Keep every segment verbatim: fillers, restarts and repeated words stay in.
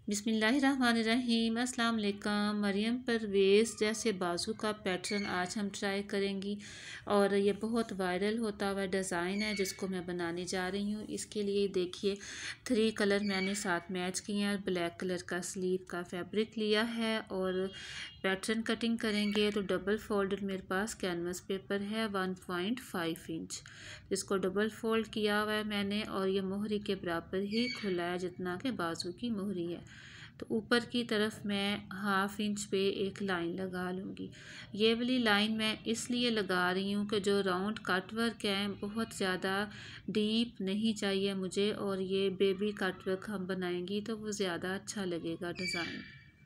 बिस्मिल्लाहिर्रहमानिर्रहीम। अस्सलाम वालेकुम। मरियम परवेज़ जैसे बाजू का पैटर्न आज हम ट्राई करेंगी और ये बहुत वायरल होता हुआ डिज़ाइन है जिसको मैं बनाने जा रही हूँ। इसके लिए देखिए थ्री कलर मैंने साथ मैच किए हैं। ब्लैक कलर का स्लीव का फैब्रिक लिया है और पैटर्न कटिंग करेंगे तो डबल फोल्डेड मेरे पास कैनवस पेपर है वन पॉइंट फाइव इंच। इसको डबल फोल्ड किया हुआ है मैंने और ये मोहरी के बराबर ही खुला है जितना कि बाजू की मोहरी है। तो ऊपर की तरफ मैं हाफ इंच पे एक लाइन लगा लूँगी। ये वाली लाइन मैं इसलिए लगा रही हूँ कि जो राउंड कट वर्क है बहुत ज़्यादा डीप नहीं चाहिए मुझे, और ये बेबी कट वर्क हम बनाएंगी तो वो ज़्यादा अच्छा लगेगा डिज़ाइन।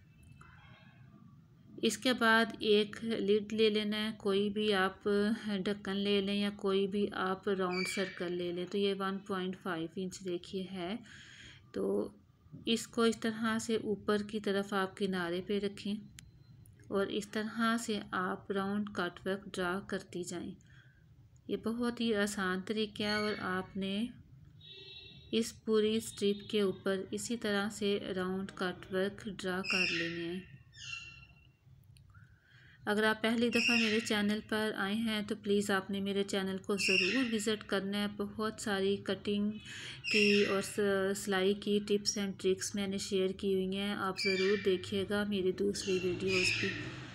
इसके बाद एक लिड ले लेना है, कोई भी आप ढक्कन ले लें या कोई भी आप राउंड सर्कल ले लें। तो ये वन पॉइंट फाइव इंच देखिए है। तो इसको इस तरह से ऊपर की तरफ आप किनारे पे रखें और इस तरह से आप राउंड कट वर्क ड्रा करती जाएं। ये बहुत ही आसान तरीका है और आपने इस पूरी स्ट्रिप के ऊपर इसी तरह से राउंड कट वर्क ड्रा कर लेने हैं। अगर आप पहली दफ़ा मेरे चैनल पर आए हैं तो प्लीज़ आपने मेरे चैनल को ज़रूर विज़िट करना है। बहुत सारी कटिंग की और सिलाई की टिप्स एंड ट्रिक्स मैंने शेयर की हुई हैं, आप ज़रूर देखिएगा मेरी दूसरी वीडियोस भी।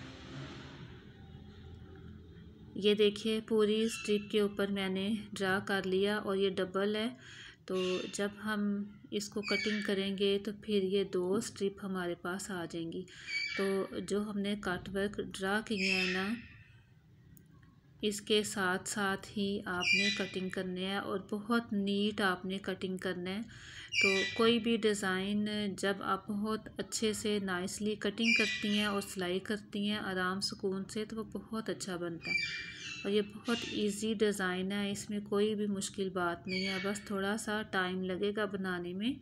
ये देखिए पूरी स्ट्रिप के ऊपर मैंने ड्रा कर लिया और ये डबल है, तो जब हम इसको कटिंग करेंगे तो फिर ये दो स्ट्रिप हमारे पास आ जाएंगी। तो जो हमने कट वर्क ड्रा किए हैं ना, इसके साथ साथ ही आपने कटिंग करने हैं और बहुत नीट आपने कटिंग करना है। तो कोई भी डिज़ाइन जब आप बहुत अच्छे से नाइसली कटिंग करती हैं और सिलाई करती हैं आराम सुकून से, तो वो बहुत अच्छा बनता है। और ये बहुत इजी डिज़ाइन है, इसमें कोई भी मुश्किल बात नहीं है, बस थोड़ा सा टाइम लगेगा बनाने में।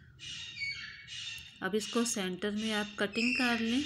अब इसको सेंटर में आप कटिंग कर लें।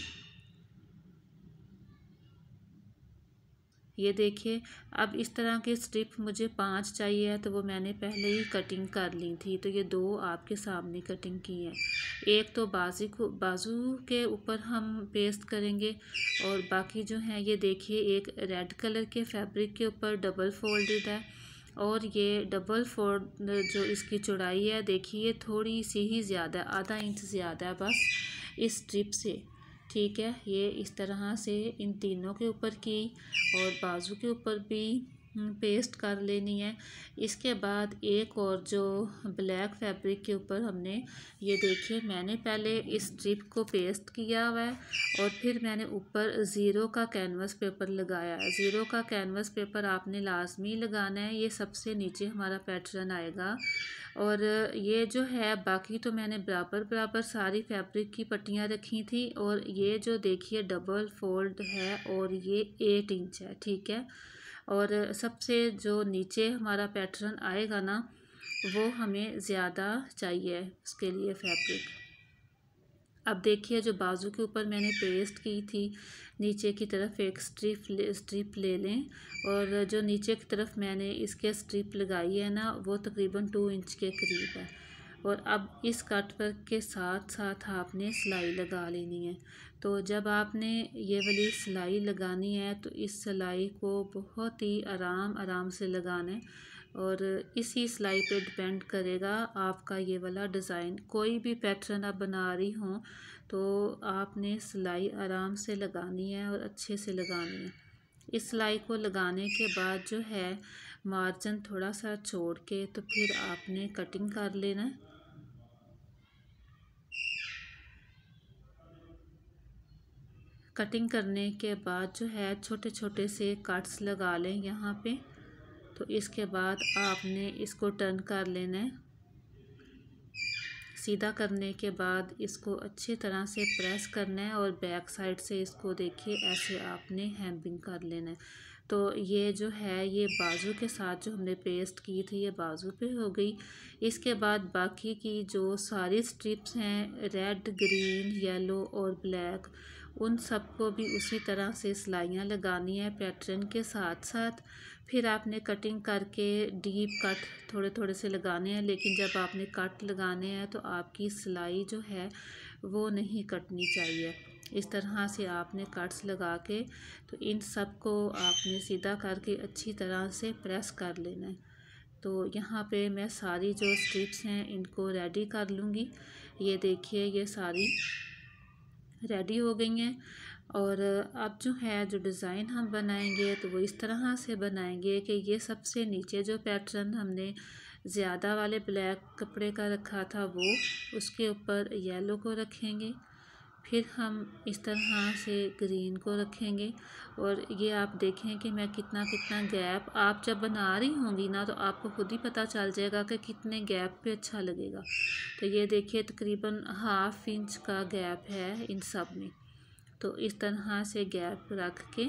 ये देखिए अब इस तरह के स्ट्रिप मुझे पांच चाहिए, तो वो मैंने पहले ही कटिंग कर ली थी। तो ये दो आपके सामने कटिंग की है। एक तो बाजू को बाजू के ऊपर हम पेस्ट करेंगे और बाकी जो है ये देखिए एक रेड कलर के फैब्रिक के ऊपर डबल फोल्डेड है और ये डबल फोल्ड जो इसकी चौड़ाई है देखिए थोड़ी सी ही ज़्यादा, आधा इंच ज़्यादा है बस इस स्ट्रिप से। ठीक है, ये इस तरह से इन तीनों के ऊपर की और बाजू के ऊपर भी पेस्ट कर लेनी है। इसके बाद एक और जो ब्लैक फैब्रिक के ऊपर हमने ये देखिए मैंने पहले इस स्ट्रिप को पेस्ट किया हुआ है और फिर मैंने ऊपर ज़ीरो का कैनवस पेपर लगाया है। ज़ीरो का कैनवस पेपर आपने लाजमी लगाना है, ये सबसे नीचे हमारा पैटर्न आएगा। और ये जो है बाकी तो मैंने बराबर बराबर सारी फैब्रिक की पट्टियाँ रखी थी और ये जो देखिए डबल फोल्ड है और ये एट इंच है। ठीक है, और सबसे जो नीचे हमारा पैटर्न आएगा ना वो हमें ज़्यादा चाहिए उसके लिए फैब्रिक। अब देखिए जो बाजू के ऊपर मैंने पेस्ट की थी नीचे की तरफ एक स्ट्रिप ले स्ट्रिप ले लें और जो नीचे की तरफ मैंने इसके स्ट्रिप लगाई है ना वो तकरीबन टू इंच के करीब है। और अब इस कट वर्क के साथ साथ आपने सिलाई लगा लेनी है। तो जब आपने ये वाली सिलाई लगानी है तो इस सिलाई को बहुत ही आराम आराम से लगाना है और इसी सिलाई पे डिपेंड करेगा आपका ये वाला डिज़ाइन। कोई भी पैटर्न आप बना रही हों तो आपने सिलाई आराम से लगानी है और अच्छे से लगानी है। इस सिलाई को लगाने के बाद जो है मार्जिन थोड़ा सा छोड़ के तो फिर आपने कटिंग कर लेना है। कटिंग करने के बाद जो है छोटे छोटे से कट्स लगा लें यहाँ पे। तो इसके बाद आपने इसको टर्न कर लेना है। सीधा करने के बाद इसको अच्छी तरह से प्रेस करना है और बैक साइड से इसको देखिए ऐसे आपने हेमिंग कर लेना है। तो ये जो है ये बाजू के साथ जो हमने पेस्ट की थी ये बाजू पे हो गई। इसके बाद बाकी की जो सारी स्ट्रिप्स हैं रेड, ग्रीन, येलो और ब्लैक उन सबको भी उसी तरह से सिलाइयाँ लगानी है पैटर्न के साथ साथ। फिर आपने कटिंग करके डीप कट थोड़े थोड़े से लगाने हैं, लेकिन जब आपने कट लगाने हैं तो आपकी सिलाई जो है वो नहीं कटनी चाहिए। इस तरह से आपने कट्स लगा के तो इन सब को आपने सीधा करके अच्छी तरह से प्रेस कर लेना है। तो यहाँ पे मैं सारी जो स्ट्रिप्स हैं इनको रेडी कर लूँगी। ये देखिए ये सारी रेडी हो गई हैं। और अब जो है जो डिज़ाइन हम बनाएंगे तो वो इस तरह से बनाएंगे कि ये सबसे नीचे जो पैटर्न हमने ज़्यादा वाले ब्लैक कपड़े का रखा था वो उसके ऊपर येलो को रखेंगे, फिर हम इस तरह से ग्रीन को रखेंगे। और ये आप देखें कि मैं कितना कितना गैप, आप जब बना रही होंगी ना तो आपको खुद ही पता चल जाएगा कि कितने गैप पे अच्छा लगेगा। तो ये देखिए तकरीबन हाफ इंच का गैप है इन सब में। तो इस तरह से गैप रख के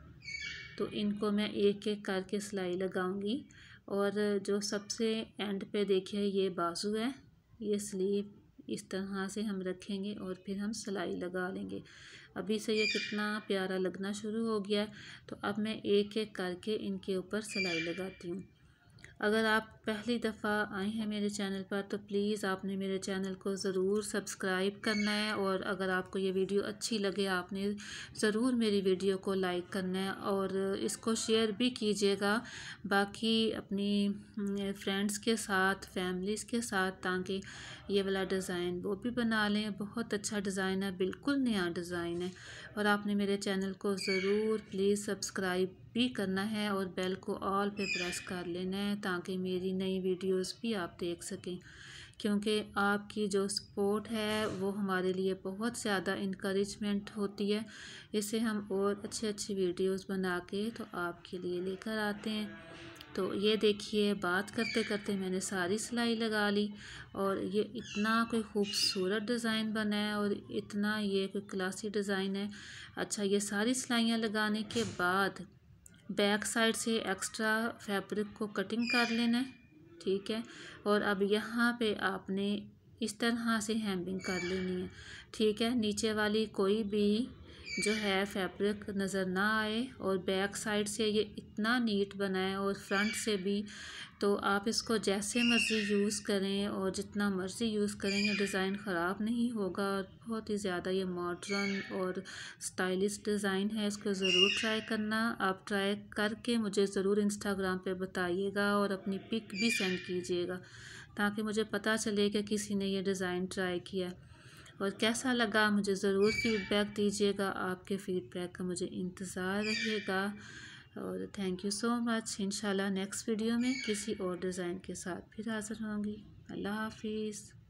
तो इनको मैं एक एक करके सिलाई लगाऊंगी। और जो सबसे एंड पे देखिए ये बाजू है, ये स्लीव इस तरह से हम रखेंगे और फिर हम सिलाई लगा लेंगे। अभी से ये कितना प्यारा लगना शुरू हो गया। तो अब मैं एक एक करके इनके ऊपर सिलाई लगाती हूँ। अगर आप पहली दफ़ा आए हैं मेरे चैनल पर तो प्लीज़ आपने मेरे चैनल को ज़रूर सब्सक्राइब करना है। और अगर आपको ये वीडियो अच्छी लगे आपने ज़रूर मेरी वीडियो को लाइक करना है और इसको शेयर भी कीजिएगा बाकी अपनी फ्रेंड्स के साथ, फैमिलीज़ के साथ, ताकि ये वाला डिज़ाइन वो भी बना लें। बहुत अच्छा डिज़ाइन है, बिल्कुल नया डिज़ाइन है। और आपने मेरे चैनल को ज़रूर प्लीज़ सब्सक्राइब भी करना है और बेल को ऑल पे प्रेस कर लेना है ताकि मेरी नई वीडियोस भी आप देख सकें, क्योंकि आपकी जो सपोर्ट है वो हमारे लिए बहुत ज़्यादा इनकरेजमेंट होती है। इससे हम और अच्छी अच्छी वीडियोस बना के तो आपके लिए लेकर आते हैं। तो ये देखिए बात करते करते मैंने सारी सिलाई लगा ली और ये इतना कोई खूबसूरत डिज़ाइन बना है और इतना ये कोई क्लासी डिज़ाइन है। अच्छा, ये सारी सिलाइयाँ लगाने के बाद बैक साइड से एक्स्ट्रा फैब्रिक को कटिंग कर लेना है, ठीक है। और अब यहाँ पे आपने इस तरह से हेमिंग कर लेनी है, ठीक है। नीचे वाली कोई भी जो है फैब्रिक नज़र ना आए। और बैक साइड से ये इतना नीट बना है और फ्रंट से भी, तो आप इसको जैसे मर्ज़ी यूज़ करें और जितना मर्ज़ी यूज़ करेंगे डिज़ाइन ख़राब नहीं होगा। और बहुत ही ज़्यादा ये मॉडर्न और स्टाइलिश डिज़ाइन है, इसको ज़रूर ट्राई करना। आप ट्राई करके मुझे ज़रूर इंस्टाग्राम पे बताइएगा और अपनी पिक भी सेंड कीजिएगा ताकि मुझे पता चले कि किसी ने ये डिज़ाइन ट्राई किया और कैसा लगा। मुझे ज़रूर फीडबैक दीजिएगा, आपके फ़ीडबैक का मुझे इंतज़ार रहेगा। और थैंक यू सो मच। इंशाल्लाह नेक्स्ट वीडियो में किसी और डिज़ाइन के साथ फिर हाज़िर होंगी। अल्लाह हाफिज़।